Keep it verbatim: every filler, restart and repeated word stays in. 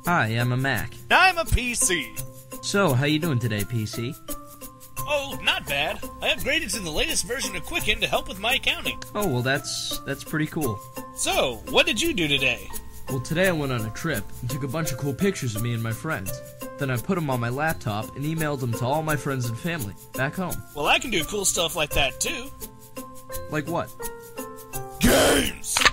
Hi, I'm a Mac. I'm a P C. So, how you doing today, P C? Oh, not bad. I upgraded to the latest version of Quicken to help with my accounting. Oh, well, that's that's pretty cool. So, what did you do today? Well, today I went on a trip and took a bunch of cool pictures of me and my friends. Then I put them on my laptop and emailed them to all my friends and family back home. Well, I can do cool stuff like that, too. Like what? Games!